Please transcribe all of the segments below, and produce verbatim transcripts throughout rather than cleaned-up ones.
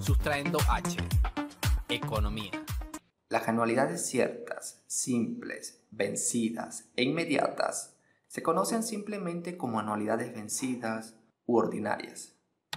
Sustrayendo H. Economía. Las anualidades ciertas, simples, vencidas e inmediatas se conocen simplemente como anualidades vencidas u ordinarias.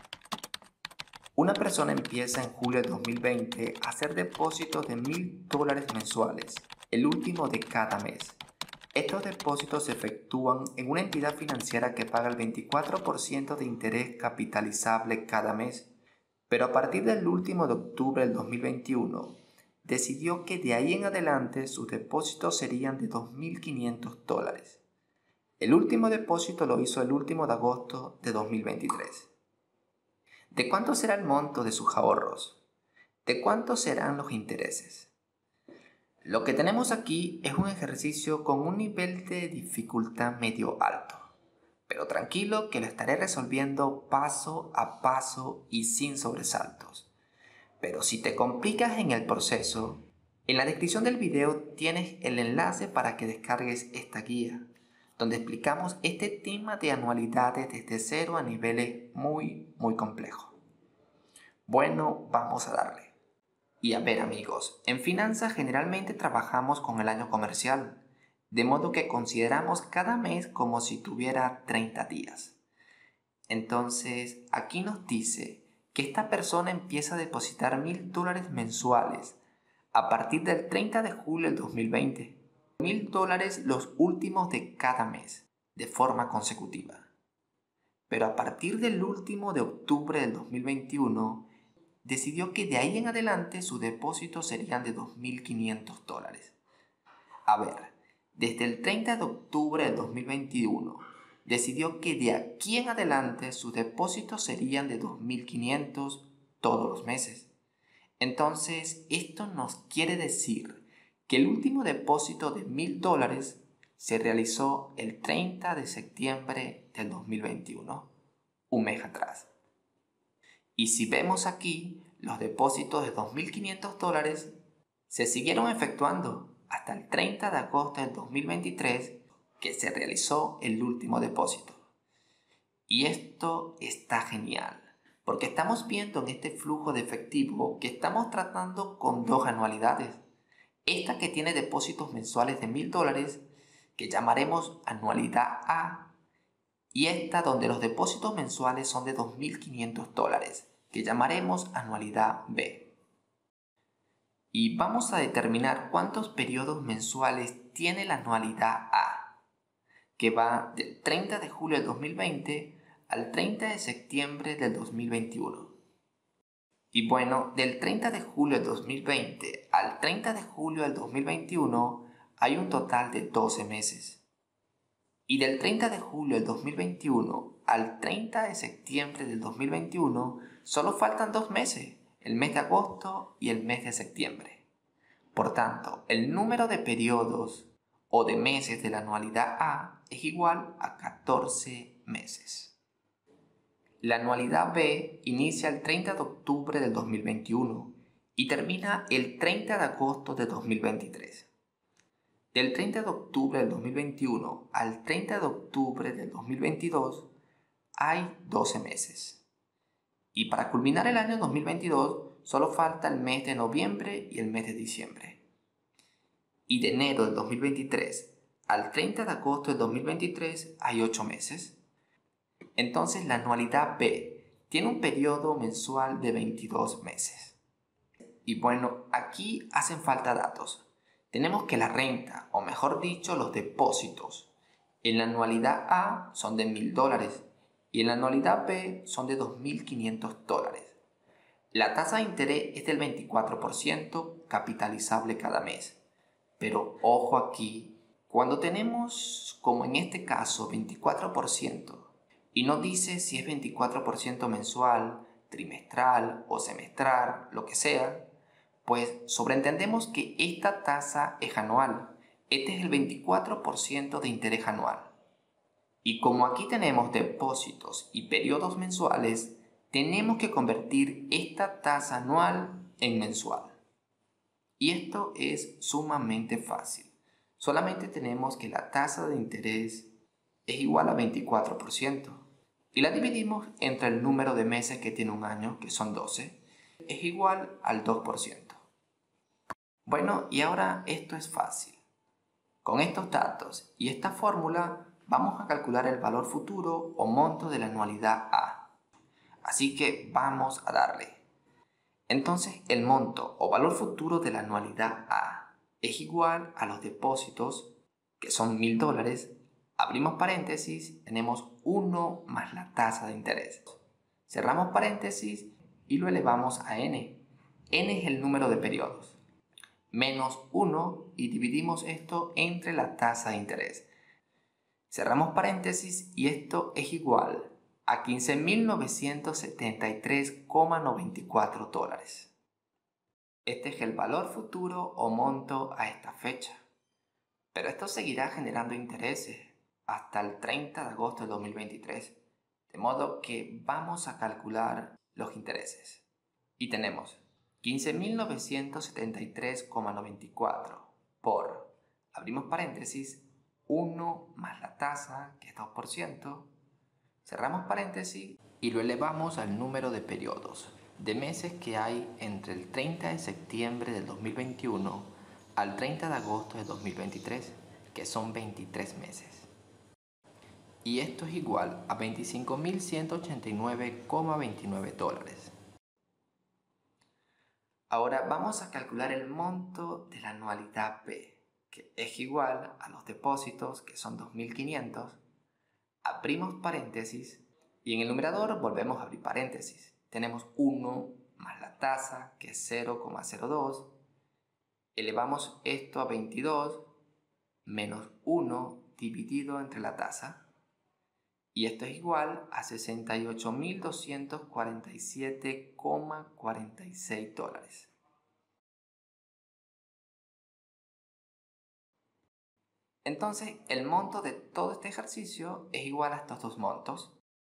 Una persona empieza en julio de dos mil veinte a hacer depósitos de mil dólares mensuales, el último de cada mes. Estos depósitos se efectúan en una entidad financiera que paga el veinticuatro por ciento de interés capitalizable cada mes, pero a partir del último de octubre del dos mil veintiuno, decidió que de ahí en adelante sus depósitos serían de dos mil quinientos dólares. El último depósito lo hizo el último de agosto de dos mil veintitrés. ¿De cuánto será el monto de sus ahorros? ¿De cuánto serán los intereses? Lo que tenemos aquí es un ejercicio con un nivel de dificultad medio alto, pero tranquilo que lo estaré resolviendo paso a paso y sin sobresaltos. Pero si te complicas en el proceso, en la descripción del video tienes el enlace para que descargues esta guía, donde explicamos este tema de anualidades desde cero a niveles muy, muy complejos. Bueno, vamos a darle. Y a ver amigos, en finanzas generalmente trabajamos con el año comercial, de modo que consideramos cada mes como si tuviera treinta días. Entonces, aquí nos dice que esta persona empieza a depositar mil dólares mensuales a partir del treinta de julio del dos mil veinte. Mil dólares los últimos de cada mes, de forma consecutiva. Pero a partir del último de octubre del dos mil veintiuno, decidió que de ahí en adelante sus depósitos serían de dos mil quinientos dólares. A ver, desde el treinta de octubre del dos mil veintiuno, decidió que de aquí en adelante sus depósitos serían de dos mil quinientos todos los meses. Entonces, esto nos quiere decir que el último depósito de mil dólares se realizó el treinta de septiembre del dos mil veintiuno, un mes atrás. Y si vemos aquí, los depósitos de dos mil quinientos dólares se siguieron efectuando hasta el treinta de agosto del dos mil veintitrés, que se realizó el último depósito. Y esto está genial, porque estamos viendo en este flujo de efectivo que estamos tratando con dos anualidades. Esta que tiene depósitos mensuales de mil dólares, que llamaremos anualidad A, y esta donde los depósitos mensuales son de dos mil quinientos dólares, que llamaremos anualidad B. Y vamos a determinar cuántos periodos mensuales tiene la anualidad A, que va del treinta de julio del dos mil veinte al treinta de septiembre del dos mil veintiuno. Y bueno, del treinta de julio del dos mil veinte al treinta de julio del dos mil veintiuno hay un total de doce meses. Y del treinta de julio del dos mil veintiuno al treinta de septiembre del dos mil veintiuno solo faltan dos meses, el mes de agosto y el mes de septiembre. Por tanto, el número de periodos o de meses de la anualidad A es igual a catorce meses. La anualidad B inicia el treinta de octubre del dos mil veintiuno y termina el treinta de agosto de dos mil veintitrés. Del treinta de octubre del dos mil veintiuno al treinta de octubre del dos mil veintidós hay doce meses. Y para culminar el año dos mil veintidós solo falta el mes de noviembre y el mes de diciembre. Y de enero del dos mil veintitrés al treinta de agosto del dos mil veintitrés hay ocho meses. Entonces la anualidad B tiene un periodo mensual de veintidós meses. Y bueno, aquí hacen falta datos. Tenemos que la renta, o mejor dicho, los depósitos, en la anualidad A son de mil dólares y en la anualidad B son de dos mil quinientos dólares. La tasa de interés es del veinticuatro por ciento capitalizable cada mes. Pero ojo aquí, cuando tenemos, como en este caso, veinticuatro por ciento y no dice si es veinticuatro por ciento mensual, trimestral o semestral, lo que sea, pues sobreentendemos que esta tasa es anual. Este es el veinticuatro por ciento de interés anual. Y como aquí tenemos depósitos y periodos mensuales, tenemos que convertir esta tasa anual en mensual. Y esto es sumamente fácil. Solamente tenemos que la tasa de interés es igual a veinticuatro por ciento. Y la dividimos entre el número de meses que tiene un año, que son doce, es igual al dos por ciento. Bueno, y ahora esto es fácil. Con estos datos y esta fórmula vamos a calcular el valor futuro o monto de la anualidad A. Así que vamos a darle. Entonces el monto o valor futuro de la anualidad A es igual a los depósitos, que son mil dólares, abrimos paréntesis, tenemos uno más la tasa de interés. Cerramos paréntesis y lo elevamos a n. N es el número de periodos. Menos uno y dividimos esto entre la tasa de interés. Cerramos paréntesis y esto es igual a quince mil novecientos setenta y tres coma noventa y cuatro dólares. Este es el valor futuro o monto a esta fecha. Pero esto seguirá generando intereses hasta el treinta de agosto de dos mil veintitrés. De modo que vamos a calcular los intereses. Y tenemos quince mil novecientos setenta y tres coma noventa y cuatro por, abrimos paréntesis, uno más la tasa, que es dos por ciento, cerramos paréntesis y lo elevamos al número de periodos, de meses que hay entre el treinta de septiembre del dos mil veintiuno al treinta de agosto de dos mil veintitrés, que son veintitrés meses. Y esto es igual a veinticinco mil ciento ochenta y nueve coma veintinueve dólares. Ahora vamos a calcular el monto de la anualidad B, que es igual a los depósitos, que son dos mil quinientos, abrimos paréntesis y en el numerador volvemos a abrir paréntesis. Tenemos uno más la tasa, que es cero coma cero dos, elevamos esto a veintidós, menos uno dividido entre la tasa, y esto es igual a sesenta y ocho mil doscientos cuarenta y siete coma cuarenta y seis dólares. Entonces, el monto de todo este ejercicio es igual a estos dos montos,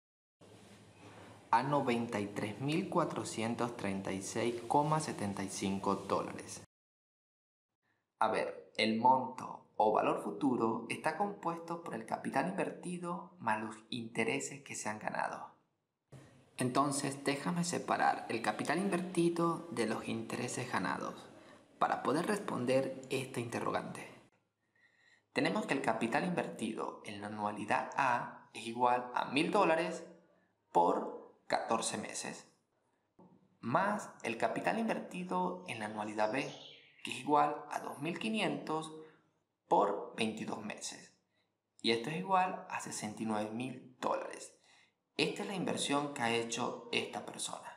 a noventa y tres mil cuatrocientos treinta y seis coma setenta y cinco dólares. A ver, el monto o valor futuro está compuesto por el capital invertido más los intereses que se han ganado. Entonces déjame separar el capital invertido de los intereses ganados para poder responder esta interrogante. Tenemos que el capital invertido en la anualidad A es igual a mil dólares por catorce meses, más el capital invertido en la anualidad B, que es igual a dos mil quinientos por veintidós meses. Y esto es igual a sesenta y nueve mil dólares. Esta es la inversión que ha hecho esta persona.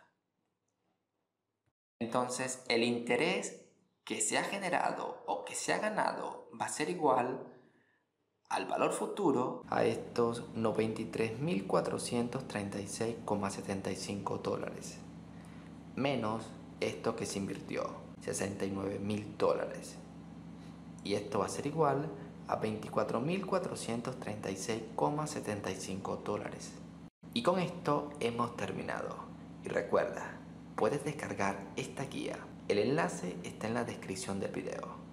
Entonces, el interés que se ha generado o que se ha ganado va a ser igual al valor futuro a estos noventa y tres mil cuatrocientos treinta y seis coma setenta y cinco dólares, menos esto que se invirtió, sesenta y nueve mil dólares. Y esto va a ser igual a veinticuatro mil cuatrocientos treinta y seis coma setenta y cinco dólares. Y con esto hemos terminado. Y recuerda, puedes descargar esta guía. El enlace está en la descripción del video.